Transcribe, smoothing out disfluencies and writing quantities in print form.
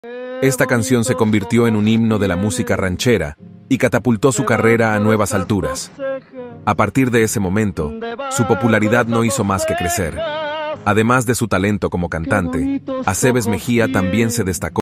Esta canción se convirtió en un himno de la música ranchera y catapultó su carrera a nuevas alturas. A partir de ese momento, su popularidad no hizo más que crecer. Además de su talento como cantante, Aceves Mejía también se destacó